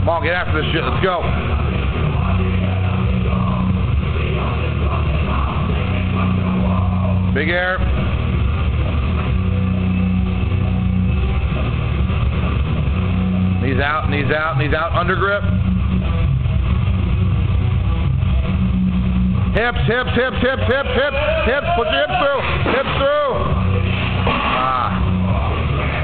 Come on, get after this shit. Let's go. Big air. Knees out, knees out, knees out. Under grip. Hips, hips, hips, hips, hips, hips, hips. Put your hips through. Hips through.